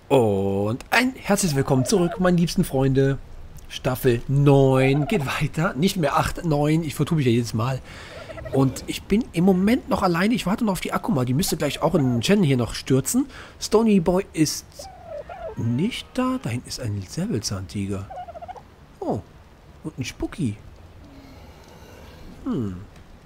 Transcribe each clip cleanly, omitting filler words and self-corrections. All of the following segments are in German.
Und ein herzliches Willkommen zurück, meine liebsten Freunde. Staffel 9 geht weiter. Nicht mehr 8, 9. Ich vertue mich ja jedes Mal. Und ich bin im Moment noch alleine. Ich warte noch auf die Akuma. Die müsste gleich auch in den Channel hier noch stürzen. Stony Boy ist nicht da. Da hinten ist ein Säbelzahntiger. Oh. Und ein Spucki. Gut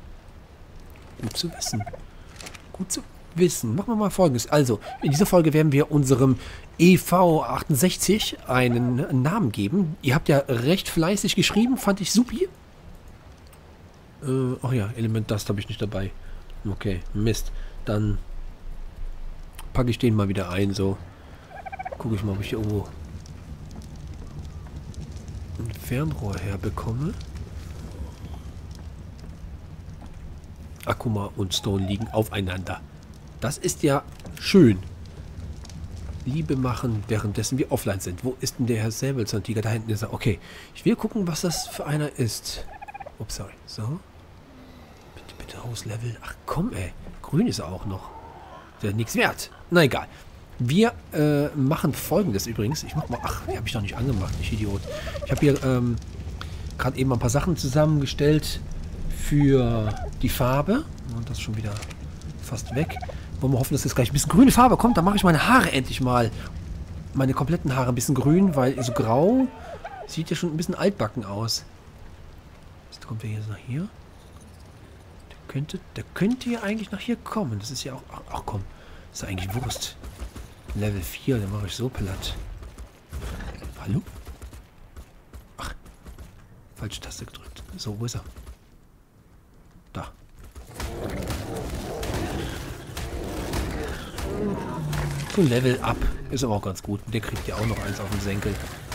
zu wissen. Gut zu wissen. Machen wir mal Folgendes. Also, in dieser Folge werden wir unserem EV68 einen Namen geben. Ihr habt ja recht fleißig geschrieben, fand ich supi. Ach ja, Element Dust habe ich nicht dabei. Okay, Mist. Dann packe ich den mal wieder ein, so. Gucke ich mal, ob ich hier irgendwo ein Fernrohr herbekomme. Akuma und Stone liegen aufeinander. Das ist ja schön. Liebe machen, währenddessen wir offline sind. Wo ist denn der Herr Säbelzahntiger? Da hinten ist er. Okay, ich will gucken, was das für einer ist. Ups, sorry. So. Bitte, bitte, Hauslevel. Ach komm, ey. Grün ist er auch noch. Der ist nichts wert. Na egal. Wir machen Folgendes übrigens. Ich mach mal... Ach, habe ich noch nicht angemacht, ich Idiot. Ich habe hier gerade eben ein paar Sachen zusammengestellt für die Farbe. Und das ist schon wieder fast weg. Wollen wir hoffen, dass jetzt gleich ein bisschen grüne Farbe kommt. Dann mache ich meine Haare endlich mal. Meine kompletten Haare ein bisschen grün, weil so grau sieht ja schon ein bisschen altbacken aus. Jetzt kommt der hier nach hier. Der könnte ja eigentlich nach hier kommen. Das ist ja auch... Ach komm, ist ja eigentlich Wurst. Level 4, dann mache ich so platt. Hallo? Ach, falsche Taste gedrückt. So, wo ist er? Da. So ein Level Up. Ist aber auch ganz gut. Der kriegt ja auch noch eins auf den Senkel.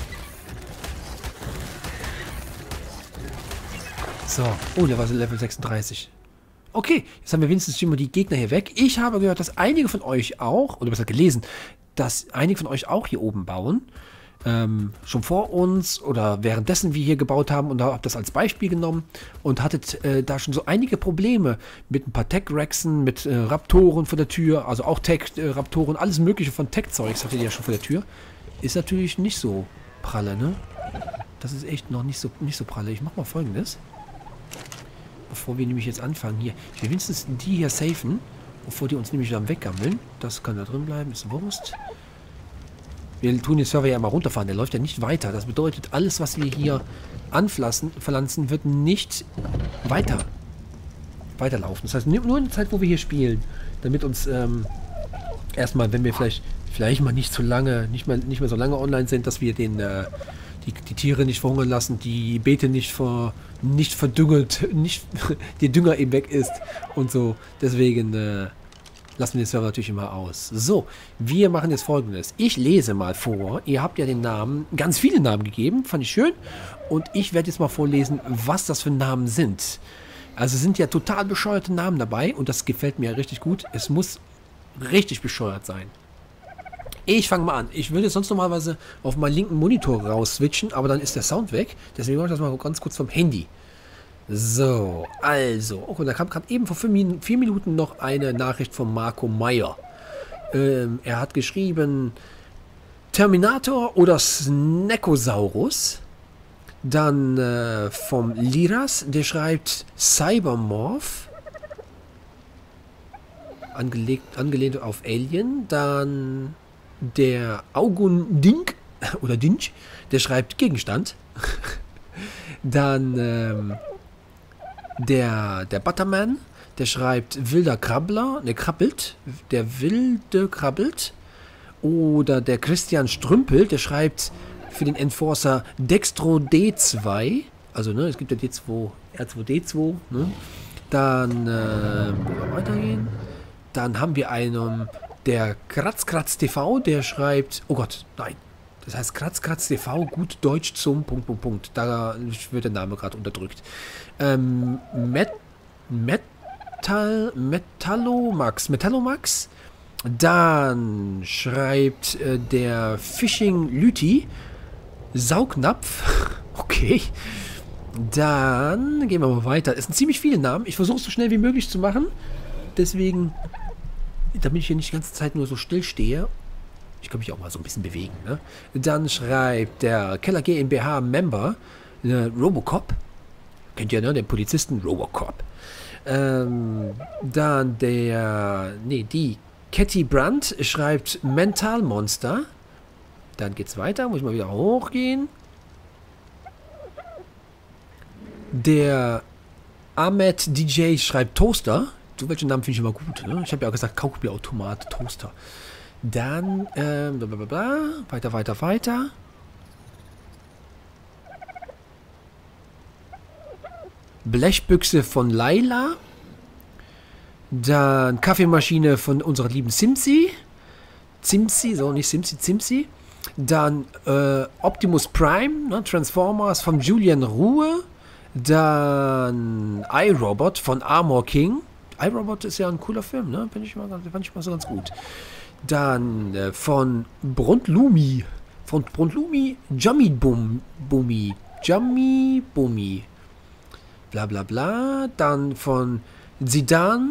So. Oh, der war Level 36. Okay, jetzt haben wir wenigstens schon mal die Gegner hier weg. Ich habe gehört, dass einige von euch auch, oder besser gelesen, dass einige von euch auch hier oben bauen. Schon vor uns oder währenddessen wir hier gebaut haben, und da habt das als Beispiel genommen und hattet da schon so einige Probleme mit ein paar Tech-Rexen, mit Raptoren vor der Tür, also auch Tech-Raptoren, alles mögliche von Tech-Zeugs hattet ihr ja schon vor der Tür. Ist natürlich nicht so pralle, ne? Das ist echt noch nicht so pralle. Ich mach mal Folgendes. Bevor wir nämlich jetzt anfangen hier. Ich will wenigstens die hier safen, bevor die uns nämlich dann weggammeln. Das kann da drin bleiben, ist Wurst. Wir tun den Server ja mal runterfahren, der läuft ja nicht weiter. Das bedeutet, alles, was wir hier verpflanzen, wird nicht weiterlaufen. Das heißt, nur in der Zeit, wo wir hier spielen, damit uns erstmal, wenn wir vielleicht mal nicht mehr so lange online sind, dass wir die Tiere nicht verhungern lassen, die Beete nicht verdüngelt, der Dünger eben weg ist und so. Deswegen lassen wir den Server natürlich immer aus. So, wir machen jetzt Folgendes. Ich lese mal vor. Ihr habt ja den Namen, ganz viele Namen gegeben, fand ich schön. Und ich werde jetzt mal vorlesen, was das für Namen sind. Also sind ja total bescheuerte Namen dabei und das gefällt mir richtig gut. Es muss richtig bescheuert sein. Ich fange mal an. Ich würde sonst normalerweise auf meinen linken Monitor raus switchen, aber dann ist der Sound weg. Deswegen mache ich das mal ganz kurz vom Handy. So, also. Oh, und da kam gerade eben vor 4 Minuten noch eine Nachricht von Marco Meyer. Er hat geschrieben Terminator oder Snackosaurus. Dann vom Liras, der schreibt Cybermorph. Angelehnt auf Alien. Dann der Augun Dink oder Dinch, der schreibt Gegenstand. Dann der Butterman, der schreibt wilder Krabbler, der krabbelt, der wilde krabbelt. Oder der Christian Strümpel, der schreibt für den Enforcer Dextro D2, also ne, es gibt ja D2, R2D2, ne? Dann weitergehen. Dann haben wir einen, der Kratzkratz TV, der schreibt, oh Gott, nein, das heißt Kratzkratz TV, gut Deutsch zum ... Da wird der Name gerade unterdrückt. Metallomax. Dann schreibt der Fishing Lüti Saugnapf. Okay. Dann gehen wir mal weiter. Es sind ziemlich viele Namen. Ich versuche es so schnell wie möglich zu machen. Deswegen, damit ich hier nicht die ganze Zeit nur so still stehe Ich kann mich auch mal so ein bisschen bewegen. Ne? Dann schreibt der Keller GmbH Member Robocop. Kennt ihr, ne? Den Polizisten Robocop. Dann die Catty Brandt schreibt Mental Monster. Dann geht's weiter. Muss ich mal wieder hochgehen. Der Ahmed DJ schreibt Toaster. So welche Namen finde ich immer gut. Ne? Ich habe ja auch gesagt Kaugummi-Automat, Toaster. Dann, blablabla. Weiter. Blechbüchse von Laila. Dann Kaffeemaschine von unserer lieben Simsi. Simsi. Dann Optimus Prime, ne, Transformers von Julian Ruhe. Dann iRobot von Armor King. iRobot ist ja ein cooler Film, ne? Fand ich mal so ganz gut. Dann von Bruntlumi. Jammy Bumi. Bla bla bla. Dann von Zidane,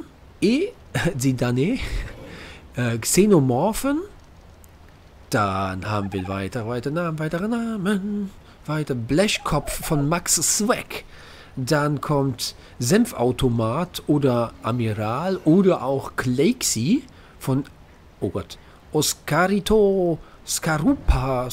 Xenomorphen. Dann haben wir weitere Namen. Weiter Blechkopf von Max Swag. Dann kommt Senfautomat oder Amiral oder auch Kleixi von, oh Gott, Oscarito Skarupka.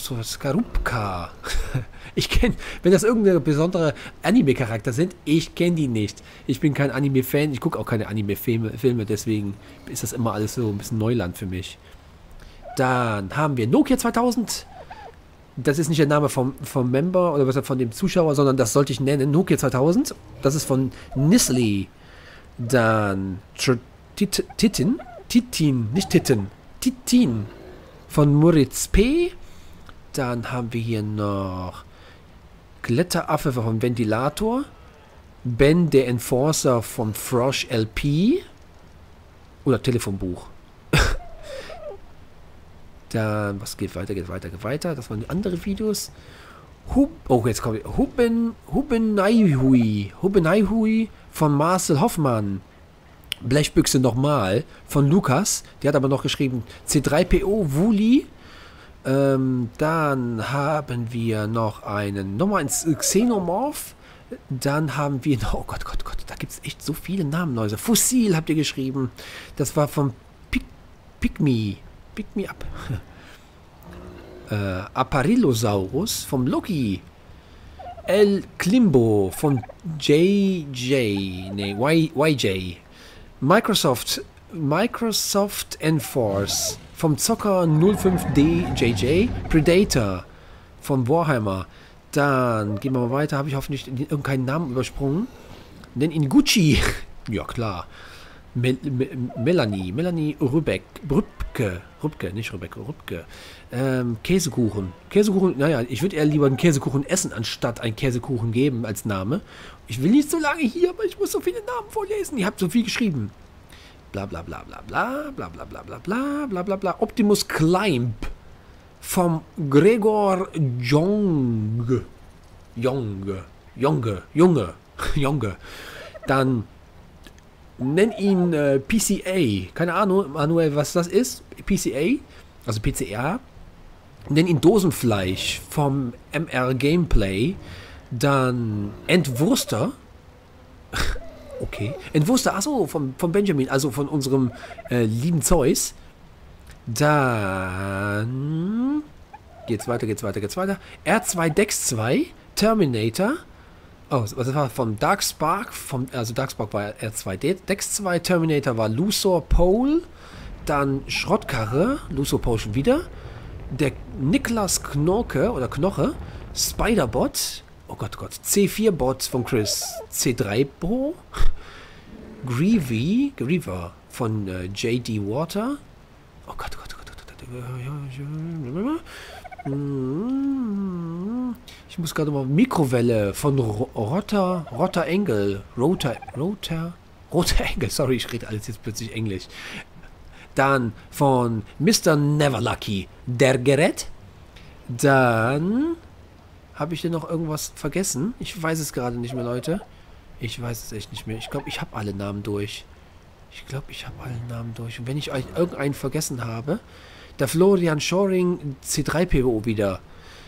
Ich kenne, wenn das irgendeine besondere Anime-Charakter sind, ich kenne die nicht. Ich bin kein Anime-Fan, ich gucke auch keine Anime-Filme, deswegen ist das immer alles so ein bisschen Neuland für mich. Dann haben wir Nokia 2000. Das ist nicht der Name vom Member oder von dem Zuschauer, sondern das sollte ich nennen. Nokia 2000. Das ist von Nisli. Dann Titin von Moritz P. Dann haben wir hier noch Kletteraffe vom Ventilator. Ben, der Enforcer von Frosh LP. Oder Telefonbuch. Dann, was geht weiter. Das waren andere Videos. Jetzt kommt Hubenaihui von Marcel Hoffmann. Blechbüchse nochmal von Lukas. Der hat aber noch geschrieben C3PO Wuli. Dann haben wir noch nochmal ein Xenomorph. Dann haben wir noch, oh Gott, da gibt es echt so viele Namen. Also Fossil habt ihr geschrieben. Das war von Pick Me Up. Aparilosaurus vom Loki. El Klimbo von YJ. Microsoft Enforce vom Zocker 05DJJ. Predator vom Warhammer. Dann gehen wir mal weiter. Habe ich hoffentlich irgendeinen Namen übersprungen. Nenn ihn Gucci. Ja, klar. Melanie Rübke. Käsekuchen, naja, ich würde eher lieber einen Käsekuchen essen, anstatt einen Käsekuchen geben als Name. Ich will nicht so lange hier, aber ich muss so viele Namen vorlesen. Ihr habt so viel geschrieben. Bla bla bla bla bla bla bla bla bla bla bla bla bla. Optimus Climb vom Gregor Junge. Dann nenn ihn PCA. Keine Ahnung, Manuel, was das ist. PCA, also PCA. Nenn ihn Dosenfleisch vom MR Gameplay. Dann Entwurster. Okay. Entwurster, achso, von Benjamin, also von unserem lieben Zeus. Dann geht's weiter. R2 Dex 2, Terminator. Oh, was war von Darkspark? Also Darkspark war R2 Dex 2, Terminator war Luthor Pole. Dann Schrottkarre, Luthor Pole schon wieder. Der Niklas Knoche, Spiderbot. Oh Gott, C4-Bot von Chris, C3 Pro. Griever von JD Water. Oh Gott. Ich muss gerade mal Mikrowelle von Rotter Engel. Sorry, ich rede alles jetzt plötzlich Englisch. Dann von Mr. Neverlucky, der Gerät. Dann habe ich denn noch irgendwas vergessen? Ich weiß es gerade nicht mehr, Leute. Ich weiß es echt nicht mehr. Ich glaube, ich habe alle Namen durch. Und wenn ich euch irgendeinen vergessen habe, Der Florian Shoring C3PO wieder.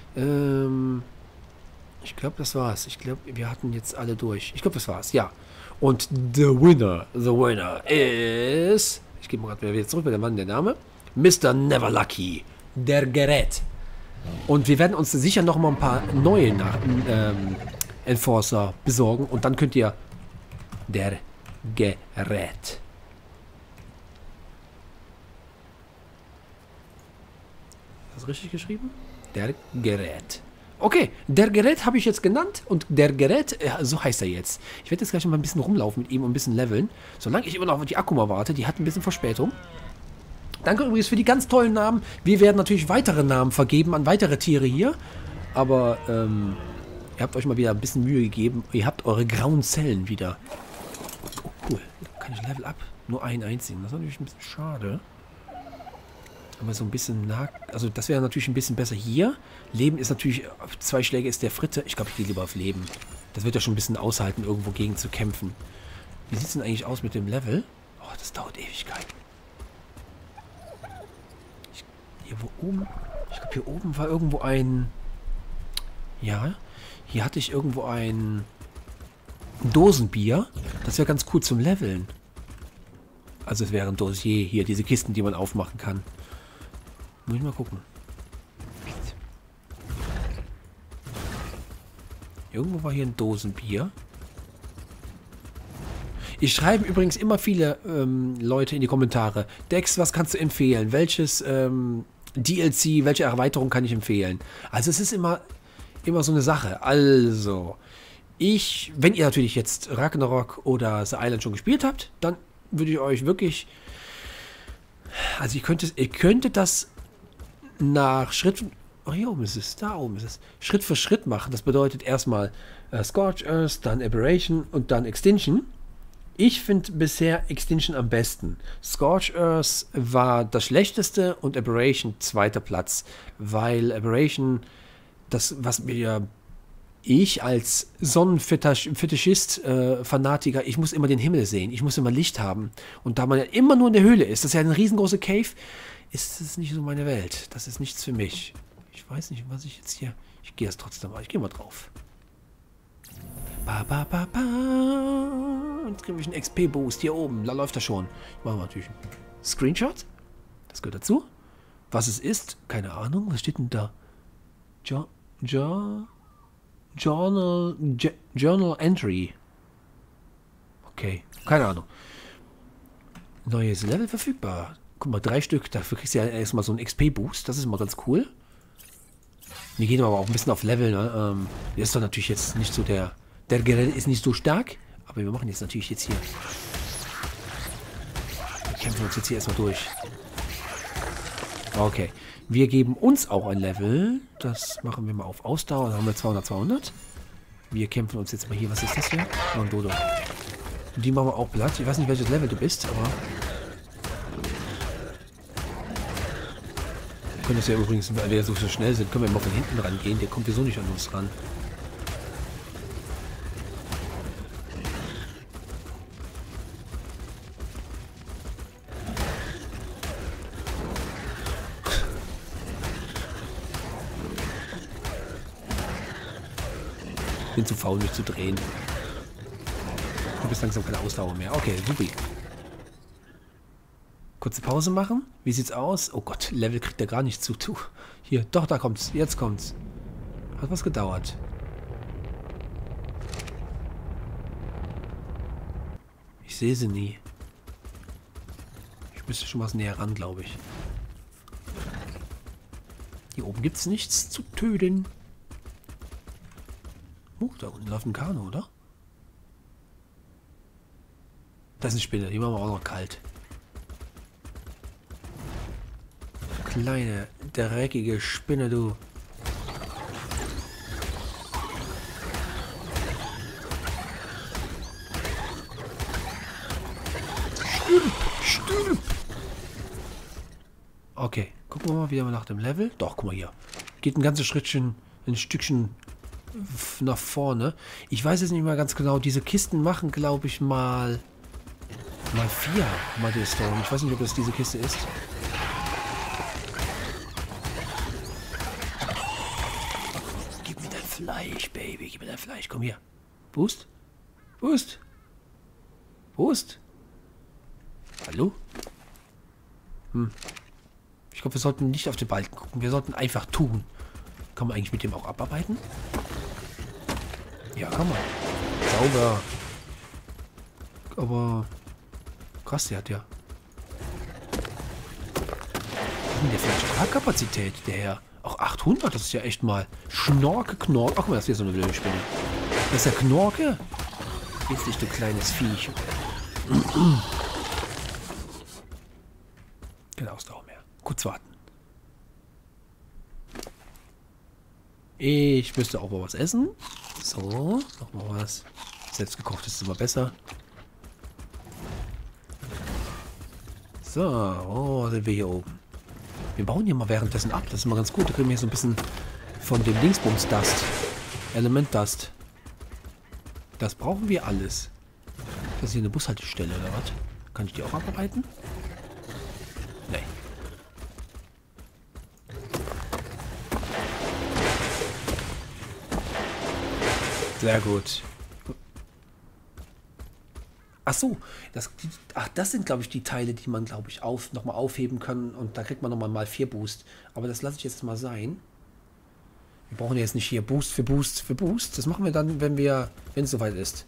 Ich glaube, das war's. Ich glaube, wir hatten jetzt alle durch. Ich glaube, das war's, ja. Und the winner is... Ich gebe mal gerade wieder zurück, der Mann, der Name. Mr. Neverlucky. Der Gerät. Und wir werden uns sicher noch mal ein paar neue Enforcer besorgen. Und dann könnt ihr... Der Gerät. Ist das richtig geschrieben? Der Gerät. Okay, der Gerät habe ich jetzt genannt. Und der Gerät, so heißt er jetzt. Ich werde jetzt gleich mal ein bisschen rumlaufen mit ihm und ein bisschen leveln. Solange ich immer noch auf die Akuma warte. Die hat ein bisschen Verspätung. Danke übrigens für die ganz tollen Namen. Wir werden natürlich weitere Namen vergeben an weitere Tiere hier. Aber, ihr habt euch mal wieder ein bisschen Mühe gegeben. Ihr habt eure grauen Zellen wieder. Oh, cool. Kann ich Level up? Nur einen einzigen. Das ist natürlich ein bisschen schade. Aber so ein bisschen nah... Also das wäre natürlich ein bisschen besser hier. Leben ist natürlich... 2 Schläge ist der Fritte. Ich glaube, ich gehe lieber auf Leben. Das wird ja schon ein bisschen aushalten, irgendwo gegen zu kämpfen. Wie sieht es denn eigentlich aus mit dem Level? Oh, das dauert Ewigkeit. Hier wo oben... Ich glaube, hier oben war irgendwo ein... Ja, hier hatte ich irgendwo ein Dosenbier. Das wäre ganz cool zum Leveln. Also es wäre ein Dossier hier, diese Kisten, die man aufmachen kann. Muss ich mal gucken. Irgendwo war hier ein Dosenbier. Ich schreibe übrigens immer viele Leute in die Kommentare. Dex, was kannst du empfehlen? Welches DLC, welche Erweiterung kann ich empfehlen? Also es ist immer so eine Sache. Also, wenn ihr natürlich jetzt Ragnarok oder The Island schon gespielt habt, dann würde ich euch wirklich... Also ihr könntet das nach Schritt... Oh, hier oben ist es, da oben ist es. Schritt für Schritt machen. Das bedeutet erstmal Scorched Earth, dann Aberration und dann Extinction. Ich finde bisher Extinction am besten. Scorched Earth war das schlechteste und Aberration zweiter Platz. Weil Aberration, das, was mir... Ich als Sonnenfetischist, Fanatiker, ich muss immer den Himmel sehen. Ich muss immer Licht haben. Und da man ja immer nur in der Höhle ist, das ist ja eine riesengroße Cave, ist es nicht so meine Welt. Das ist nichts für mich. Ich weiß nicht, was ich jetzt hier... Ich gehe jetzt trotzdem mal. Ich gehe mal drauf. Ba, ba, ba, ba. Und jetzt kriege ich einen XP-Boost hier oben. Da läuft er schon. Machen wir natürlich einen Screenshot. Das gehört dazu. Was es ist, keine Ahnung. Was steht denn da? Journal Entry. Okay, keine Ahnung. Neues Level verfügbar. Guck mal, 3 Stück. Dafür kriegst du ja erstmal so einen XP-Boost. Das ist immer ganz cool. Wir gehen aber auch ein bisschen auf Level. Ne? Der ist doch natürlich jetzt nicht so der Gerät ist nicht so stark. Aber wir machen jetzt natürlich jetzt hier. Wir kämpfen uns jetzt hier erstmal durch. Okay. Wir geben uns auch ein Level. Das machen wir mal auf Ausdauer. Dann haben wir 200. Wir kämpfen uns jetzt mal hier. Was ist das hier? Oh, ein Dodo. Die machen wir auch platt. Ich weiß nicht, welches Level du bist, aber... Wir können das ja übrigens, weil wir so schnell sind, können wir mal von hinten rangehen. Der kommt sowieso nicht an uns ran. Bin zu faul, mich zu drehen. Du bist langsam keine Ausdauer mehr. Okay, super. Kurze Pause machen. Wie sieht's aus? Oh Gott, Level kriegt er gar nicht zu. Hier, doch, da kommt's. Jetzt kommt's. Hat was gedauert. Ich sehe sie nie. Ich müsste schon was näher ran, glaube ich. Hier oben gibt's nichts zu töten. Da unten läuft ein Kanu, oder? Das ist eine Spinne, die machen wir auch noch kalt. Kleine, dreckige Spinne, du. Stülp. Okay, gucken wir mal wieder nach dem Level. Doch, guck mal hier. Geht ein ganzes Schrittchen, ein Stückchen nach vorne. Ich weiß jetzt nicht mehr ganz genau. Diese Kisten machen, glaube ich, mal 4 Muddy Stone. Ich weiß nicht, ob das diese Kiste ist. Fleisch, Baby. Gib mir dein Fleisch. Komm hier. Boost? Boost? Boost? Hallo? Ich glaube, wir sollten nicht auf den Balken gucken. Wir sollten einfach tun. Kann man eigentlich mit dem auch abarbeiten? Ja, kann man. Sauber. Aber krass, der hat ja. Der vielleicht Fahrkapazität, der Herr. Auch 800, das ist ja echt mal. Schnorke, Knorke. Ach, guck mal, das ist hier so eine blöde Spinne. Das ist ja Knorke. Jetzt nicht, du kleines Viech. Keine Ausdauer mehr. Kurz warten. Ich müsste auch mal was essen. So, noch mal was. Selbstgekocht ist immer besser. So, oh, sind wir hier oben. Wir bauen hier mal währenddessen ab. Das ist immer ganz gut. Da kriegen wir hier so ein bisschen von dem Dingsbums-Dust. Element-Dust. Das brauchen wir alles. Das ist hier eine Bushaltestelle, oder was? Kann ich die auch abarbeiten? Nee. Sehr gut. Ach so, das sind, glaube ich, die Teile, die man, glaube ich, nochmal aufheben kann. Und da kriegt man nochmal mal 4 Boost. Aber das lasse ich jetzt mal sein. Wir brauchen jetzt nicht hier Boost für Boost für Boost. Das machen wir dann, wenn es soweit ist.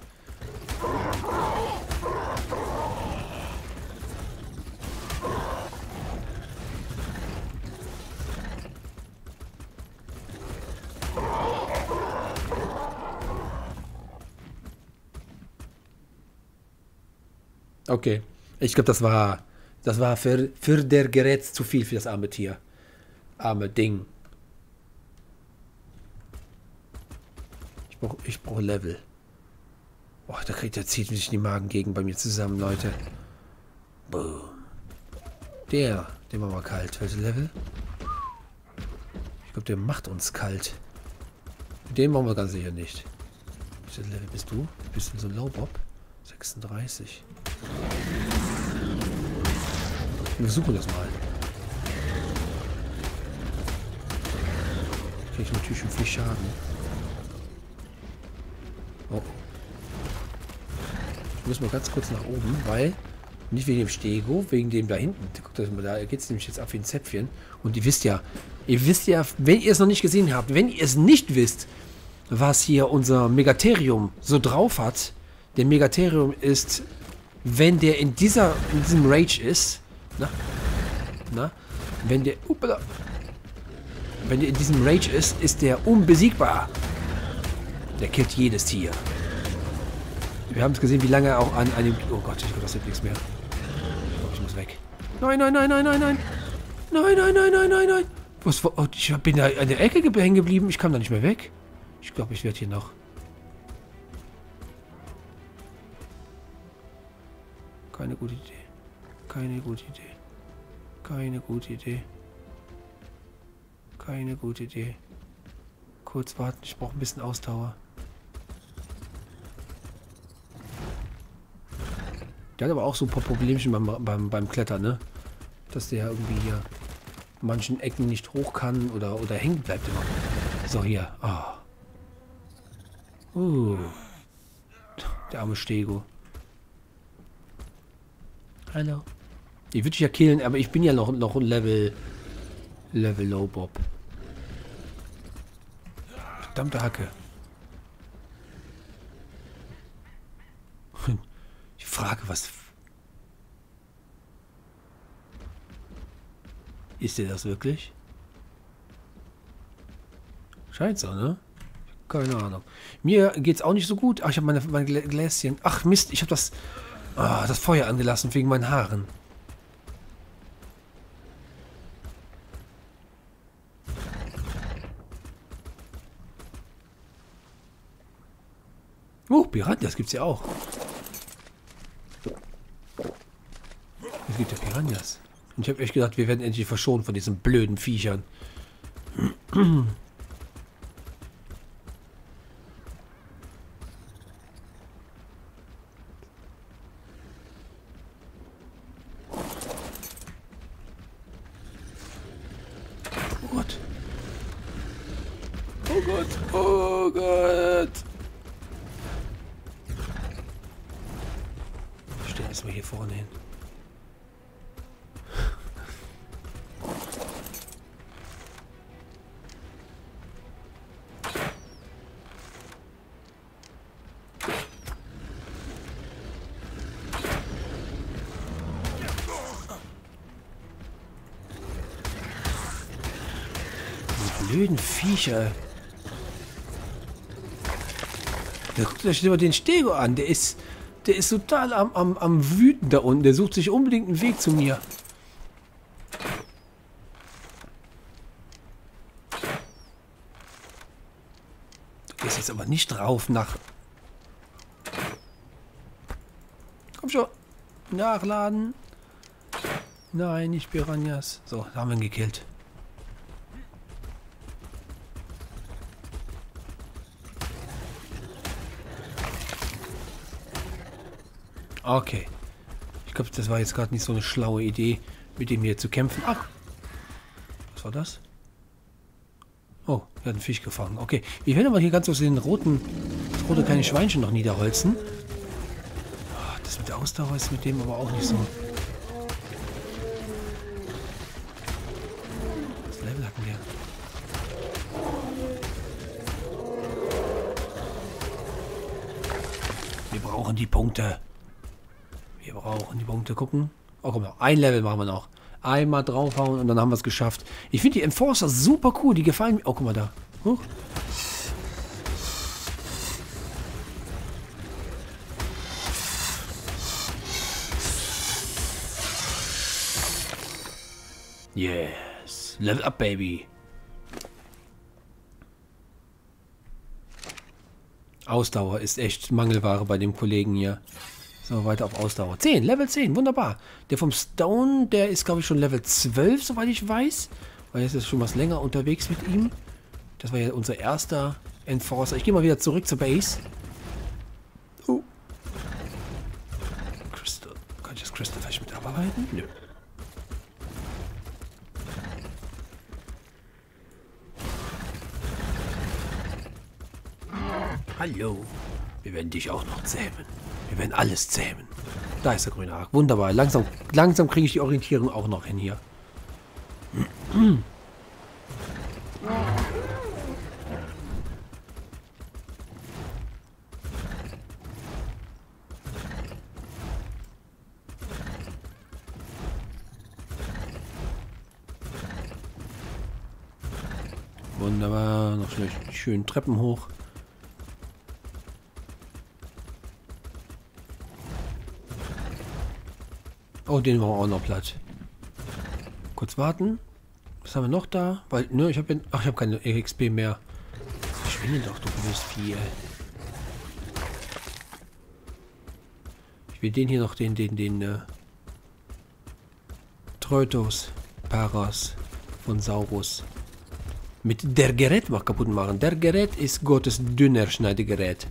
Okay. Ich glaube, das war für der Gerät zu viel für das arme Tier. Arme Ding. Ich brauche Level. Boah, der zieht sich die Magengegend bei mir zusammen, Leute. Boom. Den machen wir kalt. Welches Level? Ich glaube, der macht uns kalt. Den machen wir ganz sicher nicht. Welches Level bist du? Bist du so ein Lowbob? 36. Wir suchen das mal. Kriege ich natürlich schon viel Schaden. Oh. Ich muss mal ganz kurz nach oben, weil nicht wegen dem Stego, wegen dem da hinten. Guckt das mal, da geht es nämlich jetzt ab wie ein Zäpfchen. Und ihr wisst ja, wenn ihr es noch nicht gesehen habt, wenn ihr es nicht wisst, was hier unser Megatherium so drauf hat. Der Megatherium ist, wenn der in diesem Rage ist, wenn der in diesem Rage ist der unbesiegbar. Der killt jedes Tier. Wir haben es gesehen, wie lange er auch an einem... Oh Gott, ich glaube, das wird nichts mehr. Ich glaube, ich muss weg. Nein, nein, nein, nein, nein, nein. Nein, nein, nein, nein, nein, nein. Was, oh, ich bin da an der Ecke hängen geblieben. Ich kam da nicht mehr weg. Ich glaube, ich werde hier noch... Keine gute Idee. Keine gute Idee. Keine gute Idee. Keine gute Idee. Kurz warten, ich brauche ein bisschen Ausdauer. Der hat aber auch so ein paar Problemchen beim Klettern, ne? Dass der irgendwie hier in manchen Ecken nicht hoch kann oder hängen bleibt immer. So, hier. Oh. Der arme Stego. Hallo. Die würde ich ja killen, aber ich bin ja noch ein Level Low Bob. Verdammte Hacke. Ich frage, was... Ist der das wirklich? Scheint so, ne? Keine Ahnung. Mir geht's auch nicht so gut. Ach, ich habe mein Gläschen... Ach, Mist, ich habe das Feuer angelassen wegen meinen Haaren. Piranhas gibt's ja auch. Es gibt ja Piranhas. Und ich habe echt gedacht, wir werden endlich verschont von diesen blöden Viechern. Oh Gott. Oh Gott. Oh Gott. Ich stelle das mal hier vorne hin. Blöden Viecher. Ja, guckt euch mal den Stego an. Der ist total am Wüten da unten. Der sucht sich unbedingt einen Weg zu mir. Du gehst jetzt aber nicht drauf nach... Komm schon. Nachladen. Nein, nicht Piranhas. So, da haben wir ihn gekillt. Okay. Ich glaube, das war jetzt gerade nicht so eine schlaue Idee, mit dem hier zu kämpfen. Ach! Was war das? Oh, wir hat einen Fisch gefangen. Okay. Wir werden aber hier ganz aus den das rote kleine Schweinchen noch niederholzen. Oh, das mit der Ausdauer ist mit dem aber auch nicht so. Was Level hatten wir? Wir brauchen die Punkte. Wir brauchen die Punkte. Gucken. Oh, guck mal. Ein Level machen wir noch. Einmal draufhauen und dann haben wir es geschafft. Ich finde die Enforcer super cool. Die gefallen mir. Oh, guck mal da. Huch. Yes. Level up, baby. Ausdauer ist echt Mangelware bei dem Kollegen hier. So, weiter auf Ausdauer. 10, Level 10, wunderbar. Der vom Stone, der ist, glaube ich, schon Level 12, soweit ich weiß. Weil jetzt ist schon was länger unterwegs mit ihm. Das war ja unser erster Enforcer. Ich gehe mal wieder zurück zur Base. Oh. Crystal. Kann ich das Crystal vielleicht mit abarbeiten? Nö. Hallo. Wir werden dich auch noch zähmen. Wir werden alles zähmen. Da ist der grüne Haken. Wunderbar. Langsam kriege ich die Orientierung auch noch hin hier. Wunderbar. Noch schnell schön Treppen hoch. Oh, den machen wir auch noch platt. Kurz warten. Was haben wir noch da? Weil, ne, ich habe ach, ich habe keine XP mehr. Verschwinde doch, du böses Vieh. Ich will den hier noch, den Treutos Paras von Saurus mit der Gerät mal kaputt machen. Der Gerät ist Gottes Dünnerschneidegerät.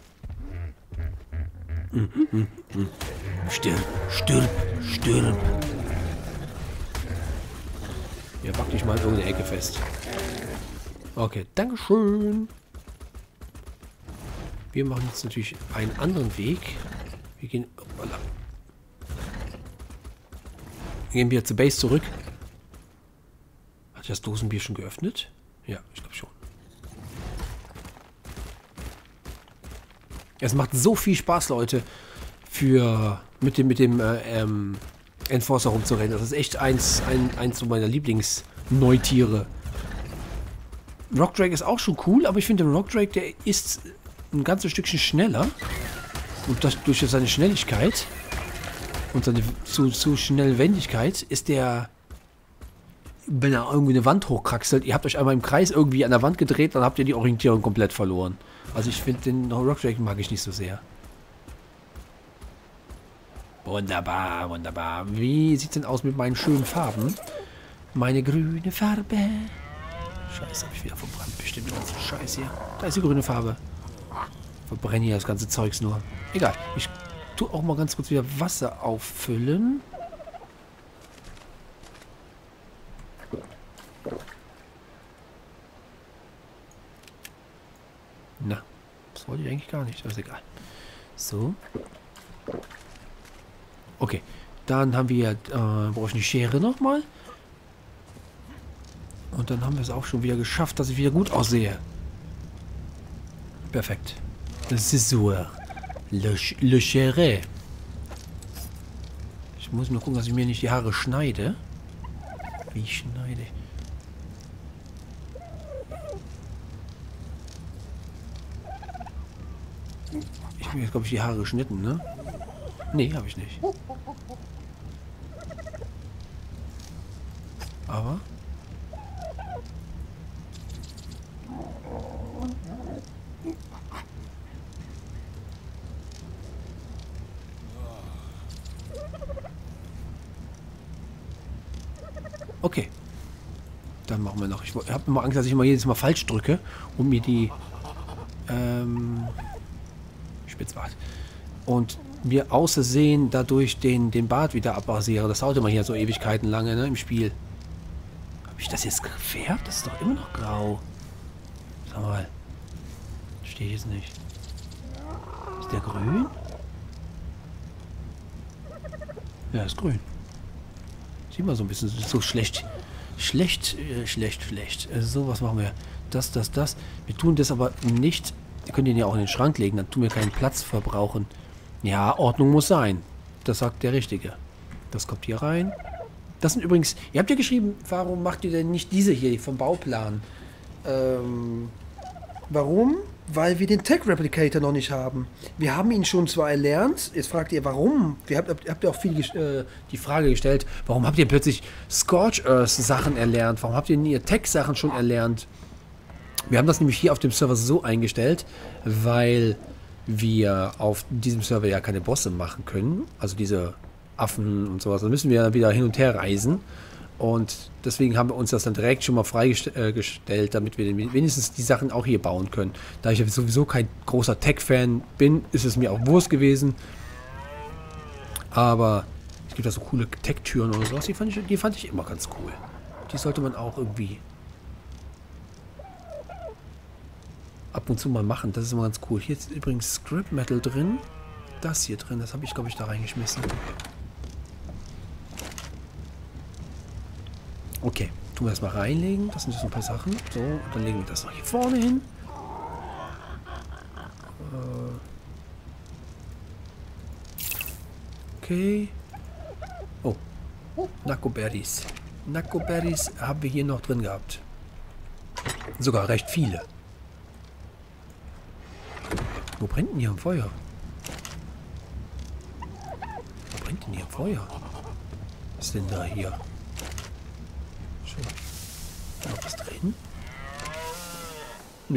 Stirb, stirb, stirb. Ja, pack dich mal in irgendeine Ecke fest. Okay, dankeschön. Wir machen jetzt natürlich einen anderen Weg. Wir gehen wieder zur Base zurück. Hat das Dosenbier schon geöffnet? Ja, ich glaube schon. Es macht so viel Spaß, Leute, mit dem Enforcer rumzurennen. Das ist echt eins so meiner Lieblings-Neutiere. Rockdrake ist auch schon cool, aber ich finde, der Rockdrake, der ist ein ganzes Stückchen schneller. Und das, durch seine Schnelligkeit und seine zu schnelle Wendigkeit ist der, wenn er irgendwie eine Wand hochkraxelt, ihr habt euch einmal im Kreis irgendwie an der Wand gedreht, dann habt ihr die Orientierung komplett verloren. Also ich finde den Rockdrake mag ich nicht so sehr. Wunderbar, wunderbar. Wie sieht es denn aus mit meinen schönen Farben? Meine grüne Farbe. Scheiße, habe ich wieder verbrannt. Bestimmt ganz Scheiß hier. Da ist die grüne Farbe. Verbrenne hier das ganze Zeugs nur. Egal. Ich tue auch mal ganz kurz wieder Wasser auffüllen. Na, das wollte ich eigentlich gar nicht, aber ist egal. So. Okay, dann haben wir, brauche ich eine Schere nochmal. Und dann haben wir es auch schon wieder geschafft, dass ich wieder gut aussehe. Perfekt. Das ist so. Le Schere. Ich muss nur gucken, dass ich mir nicht die Haare schneide. Wie schneide ich? Ich habe jetzt, glaube ich, die Haare geschnitten, ne? Nee, habe ich nicht. Aber... Okay. Dann machen wir noch. Ich habe immer Angst, dass ich immer jedes Mal falsch drücke und mir die Spitzbart und mir außersehen dadurch den Bart wieder abrasiere. Das dauert immer hier so Ewigkeiten lange, ne, im Spiel. Habe ich das jetzt gefärbt? Das ist doch immer noch grau. Sag mal. Verstehe ich jetzt nicht. Ist der grün? Ja, ist grün. Sieht mal so ein bisschen so schlecht. Schlecht. So, was machen wir? Das. Wir tun das aber nicht. Wir können den ja auch in den Schrank legen, dann tun wir keinen Platz verbrauchen. Ja, Ordnung muss sein. Das sagt der Richtige. Das kommt hier rein. Das sind übrigens... Ihr habt ja geschrieben, warum macht ihr denn nicht diese hier vom Bauplan? Warum? Weil wir den Tech Replicator noch nicht haben. Wir haben ihn schon zwar erlernt. Jetzt fragt ihr, warum? Ihr habt ja auch viel die Frage gestellt, warum habt ihr plötzlich Scorch Earth Sachen erlernt? Warum habt ihr nie Tech Sachen schon erlernt? Wir haben das nämlich hier auf dem Server so eingestellt, weil wir auf diesem Server ja keine Bosse machen können. Also diese Affen und sowas. Dann müssen wir ja wieder hin und her reisen. Und deswegen haben wir uns das dann direkt schon mal freigestellt, damit wir wenigstens die Sachen auch hier bauen können. Da ich ja sowieso kein großer Tech-Fan bin, ist es mir auch Wurst gewesen. Aber es gibt da so coole Tech-Türen oder sowas, die fand ich immer ganz cool. Die sollte man auch irgendwie ab und zu mal machen. Das ist immer ganz cool. Hier ist übrigens Scrap Metal drin. Das hier drin, das habe ich, glaube ich, da reingeschmissen. Okay, tun wir das mal reinlegen. Das sind jetzt ein paar Sachen. So, und dann legen wir das noch hier vorne hin. Okay. Oh, Nacoberries. Nacoberries haben wir hier noch drin gehabt. Sogar recht viele. Wo brennt denn hier ein Feuer? Wo brennt denn hier ein Feuer? Was ist denn da hier? Noch was drin? Nö.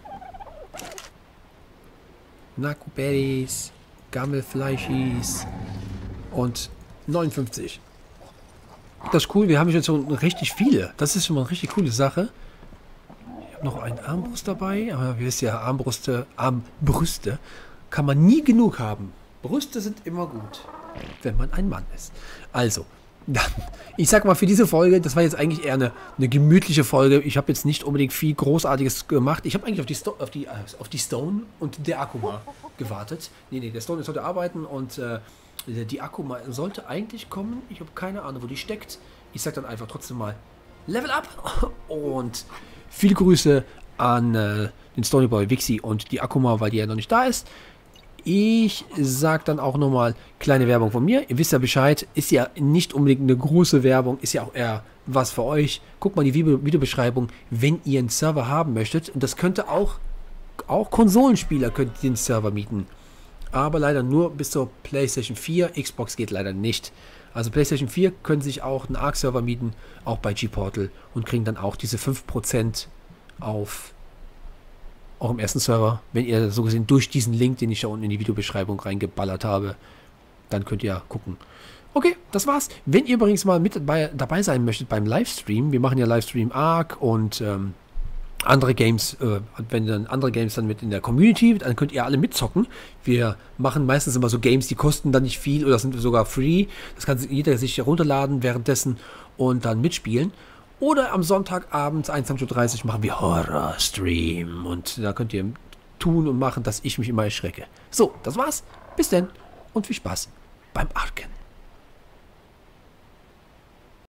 Nacoberries, Gammelfleischis und 59. Das ist cool, wir haben jetzt schon richtig viele. Das ist schon mal eine richtig coole Sache. Ich habe noch einen Armbrust dabei, aber wir wissen ja, Armbrüste kann man nie genug haben. Brüste sind immer gut, wenn man ein Mann ist. Also, dann, ich sag mal, für diese Folge, das war jetzt eigentlich eher eine gemütliche Folge. Ich habe jetzt nicht unbedingt viel Großartiges gemacht. Ich habe eigentlich auf die Stone und der Akuma gewartet. Nee, der Stone sollte arbeiten und die Akuma sollte eigentlich kommen. Ich habe keine Ahnung, wo die steckt. Ich sag dann einfach trotzdem mal Level Up und viele Grüße an den Storyboy Wixi und die Akuma, weil die ja noch nicht da ist. Ich sag dann auch nochmal kleine Werbung von mir. Ihr wisst ja Bescheid, ist ja nicht unbedingt eine große Werbung, ist ja auch eher was für euch. Guckt mal die Videobeschreibung, wenn ihr einen Server haben möchtet. Und das könnte auch Konsolenspieler könnt den Server mieten. Aber leider nur bis zur PlayStation 4. Xbox geht leider nicht. Also PlayStation 4 können sich auch einen Arc-Server mieten, auch bei G-Portal und kriegen dann auch diese 5% auf auch im ersten Server, wenn ihr so gesehen durch diesen Link, den ich da unten in die Videobeschreibung reingeballert habe, dann könnt ihr gucken. Okay, das war's. Wenn ihr übrigens mal mit dabei sein möchtet beim Livestream, wir machen ja Livestream Arc und andere Games, wenn dann andere Games dann mit in der Community, dann könnt ihr alle mitzocken. Wir machen meistens immer so Games, die kosten dann nicht viel oder sind sogar free. Das kann jeder sich herunterladen währenddessen und dann mitspielen. Oder am Sonntagabend 21:30 Uhr machen wir Horror-Stream und da könnt ihr tun und machen, dass ich mich immer erschrecke. So, das war's. Bis denn und viel Spaß beim Arken.